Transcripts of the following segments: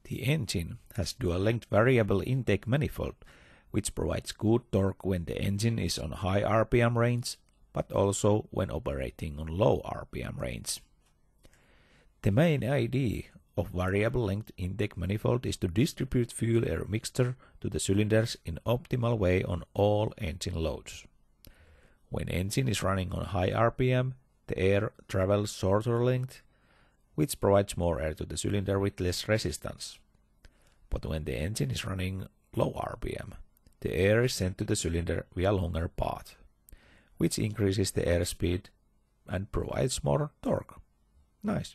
The engine has dual-length variable intake manifold, which provides good torque when the engine is on high RPM range, but also when operating on low RPM range. The main idea of variable length intake manifold is to distribute fuel-air mixture to the cylinders in optimal way on all engine loads. When engine is running on high RPM, the air travels shorter length, which provides more air to the cylinder with less resistance. But when the engine is running low RPM, the air is sent to the cylinder via longer path, which increases the airspeed and provides more torque. Nice.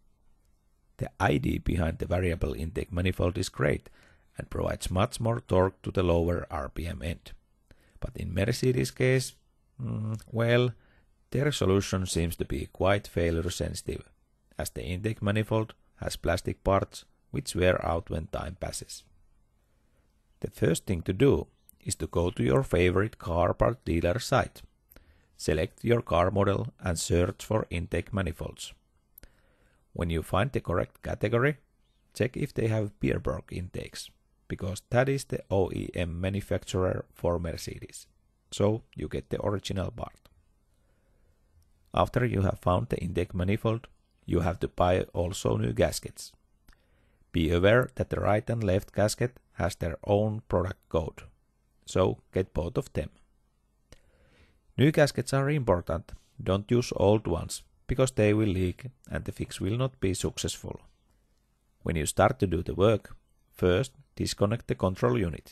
The idea behind the variable intake manifold is great and provides much more torque to the lower RPM end. But in Mercedes case, well, their solution seems to be quite failure sensitive, as the intake manifold has plastic parts which wear out when time passes. The first thing to do is to go to your favorite car part dealer site. Select your car model and search for intake manifolds. When you find the correct category, check if they have Beerberg intakes, because that is the OEM manufacturer for Mercedes, so you get the original part. After you have found the intake manifold, you have to buy also new gaskets. Be aware that the right and left gasket has their own product code, so get both of them. New gaskets are important, don't use old ones, because they will leak and the fix will not be successful. When you start to do the work, first disconnect the control unit.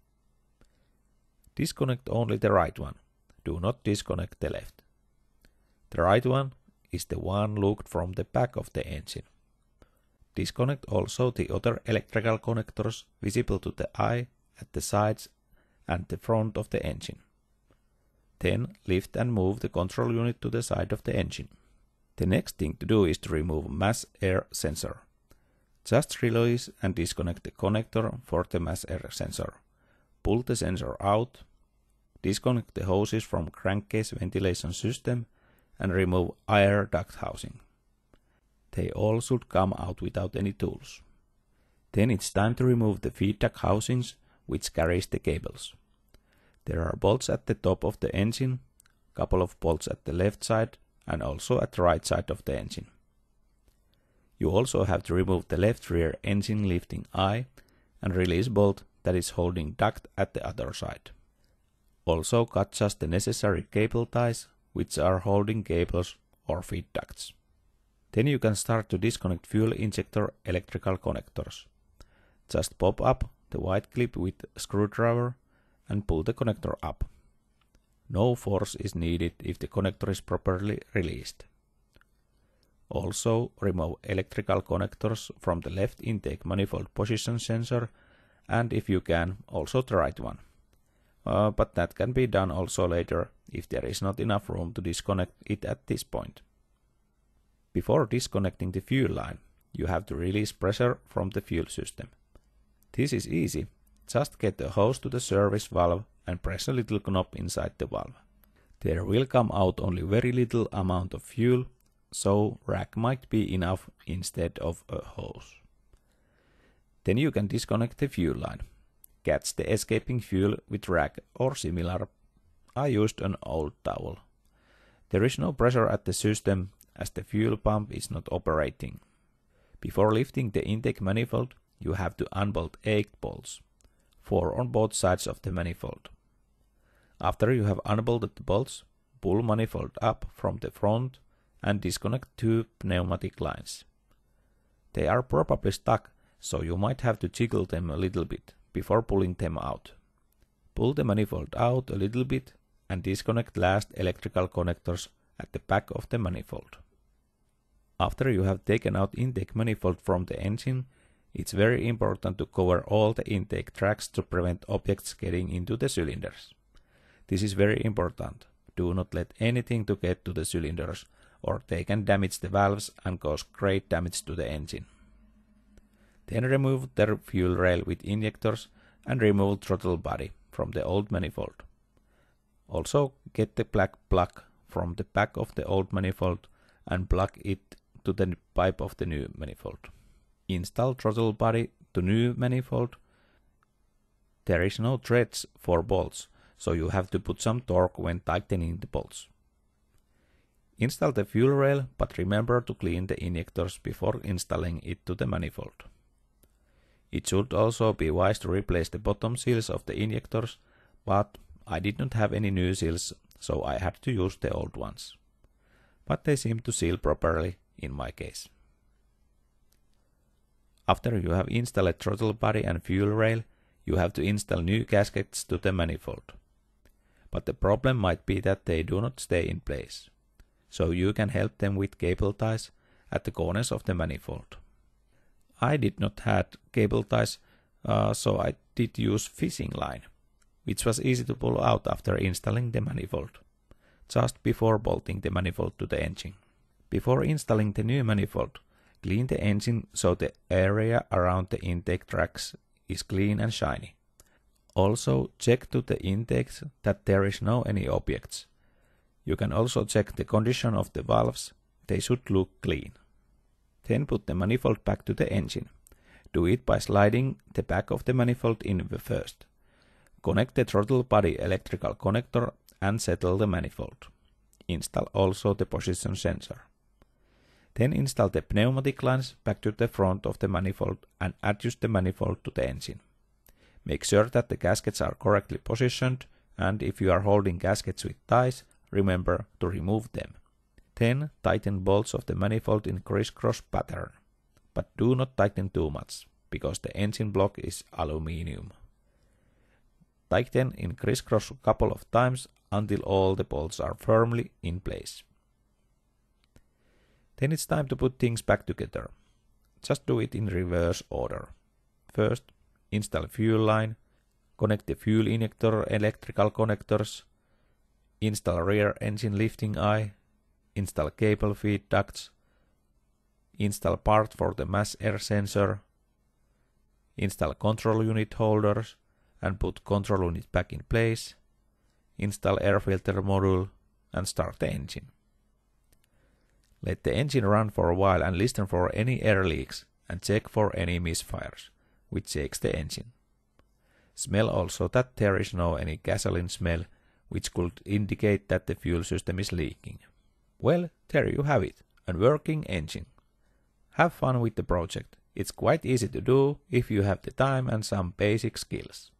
Disconnect only the right one, do not disconnect the left. The right one is the one looked from the back of the engine. Disconnect also the other electrical connectors visible to the eye at the sides and the front of the engine. Then lift and move the control unit to the side of the engine. The next thing to do is to remove mass air sensor. Just release and disconnect the connector for the mass air sensor. Pull the sensor out, disconnect the hoses from crankcase ventilation system and remove air duct housing. They all should come out without any tools. Then it's time to remove the feed duct housings which carries the cables. There are bolts at the top of the engine, couple of bolts at the left side and also at the right side of the engine. You also have to remove the left rear engine lifting eye and release bolt that is holding duct at the other side. Also cut just the necessary cable ties which are holding cables or feed ducts. Then you can start to disconnect fuel injector electrical connectors. Just pop up the white clip with a screwdriver and pull the connector up. No force is needed if the connector is properly released. Also remove electrical connectors from the left intake manifold position sensor and if you can, also the right one. But that can be done also later if there is not enough room to disconnect it at this point. Before disconnecting the fuel line, you have to release pressure from the fuel system. This is easy. Just get the hose to the service valve and press a little knob inside the valve. There will come out only very little amount of fuel, so rag might be enough instead of a hose. Then you can disconnect the fuel line. Catch the escaping fuel with rag or similar. I used an old towel. There is no pressure at the system as the fuel pump is not operating. Before lifting the intake manifold, you have to unbolt 8 bolts, 4 on both sides of the manifold. After you have unbolted the bolts, pull manifold up from the front and disconnect 2 pneumatic lines. They are probably stuck, so you might have to jiggle them a little bit before pulling them out. Pull the manifold out a little bit and disconnect last electrical connectors at the back of the manifold. After you have taken out intake manifold from the engine, it's very important to cover all the intake tracks to prevent objects getting into the cylinders. This is very important. Do not let anything to get to the cylinders, or they can damage the valves and cause great damage to the engine. Then remove the fuel rail with injectors and remove throttle body from the old manifold. Also get the black plug from the back of the old manifold and plug it to the pipe of the new manifold. Install throttle body to new manifold, there is no threads for bolts, so you have to put some torque when tightening the bolts. Install the fuel rail, but remember to clean the injectors before installing it to the manifold. It should also be wise to replace the bottom seals of the injectors, but I did not have any new seals, so I had to use the old ones. But they seem to seal properly in my case. After you have installed throttle body and fuel rail, you have to install new gaskets to the manifold. But the problem might be that they do not stay in place, so you can help them with cable ties at the corners of the manifold. I did not have cable ties, so I did use fishing line, which was easy to pull out after installing the manifold, just before bolting the manifold to the engine. Before installing the new manifold, clean the engine so the area around the intake tracks is clean and shiny. Also check to the intakes that there is no any objects. You can also check the condition of the valves, they should look clean. Then put the manifold back to the engine. Do it by sliding the back of the manifold in first. Connect the throttle body electrical connector and settle the manifold. Install also the position sensor. Then install the pneumatic lines back to the front of the manifold and adjust the manifold to the engine. Make sure that the gaskets are correctly positioned, and if you are holding gaskets with ties, remember to remove them. Then tighten bolts of the manifold in crisscross pattern, but do not tighten too much, because the engine block is aluminium. Tighten in crisscross a couple of times until all the bolts are firmly in place. Then it's time to put things back together. Just do it in reverse order. First, install fuel line, connect the fuel injector electrical connectors, install rear engine lifting eye, install cable feed ducts, install part for the mass air sensor, install control unit holders and put control unit back in place, install air filter module and start the engine. Let the engine run for a while and listen for any air leaks and check for any misfires, which shakes the engine. Smell also that there is no any gasoline smell, which could indicate that the fuel system is leaking. Well, there you have it, a working engine. Have fun with the project. It's quite easy to do if you have the time and some basic skills.